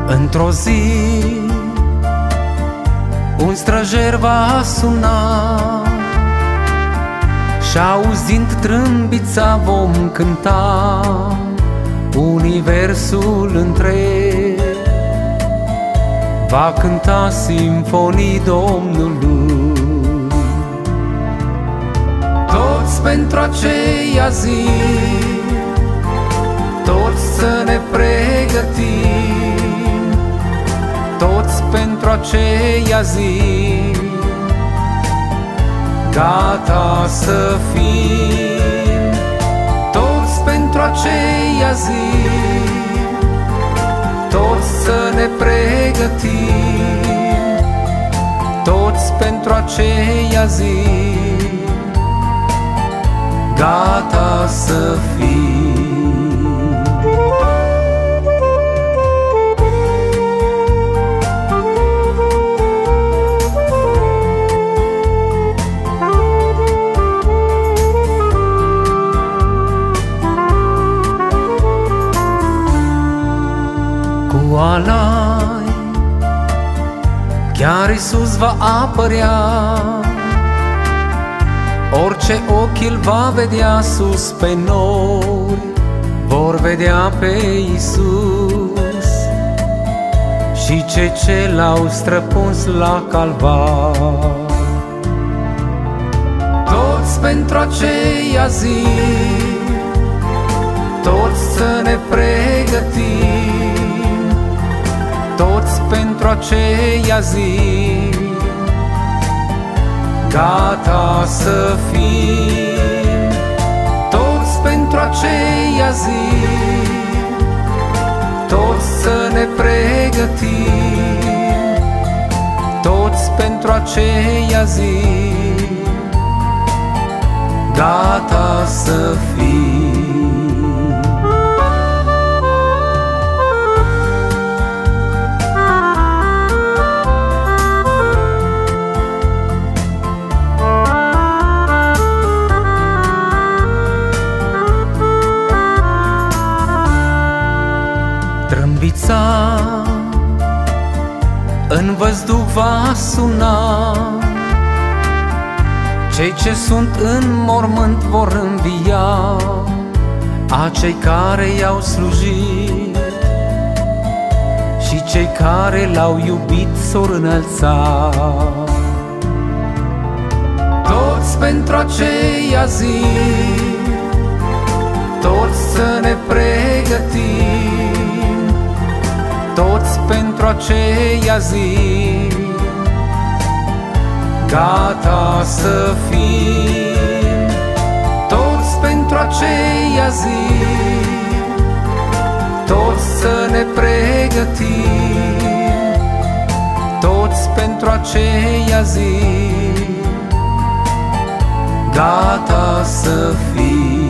Într-o zi un străjer va suna și auzind trâmbița vom cânta universul întreg. Va cânta simfonii Domnului. Toți pentru aceea zi, toți să ne pregătim, toți pentru aceea zi, gata să fim. Toți pentru aceea zi, toți să ne pregătim, toți pentru aceea zi, gata să fim. Cu alai chiar Iisus va apărea, orice ochi îl va vedea sus pe nori, vor vedea pe Iisus și cei ce l-au străpuns la calvar. Toți pentru aceea zi, toți să ne pregătim, toți pentru aceea zi, gata să fim. Toți pentru aceea zi, toți să ne pregătim, toți pentru aceea zi, gata să fim. Trâmbița în văzduh va suna, cei ce sunt în mormânt vor învia, acei care i-au slujit și cei care l-au iubit s-or înălța. Toți pentru aceea zi, toți să ne pregătim, toți pentru aceea zi, gata să fim. Toți pentru aceea zi, toți să ne pregătim, toți pentru aceea zi, gata să fim.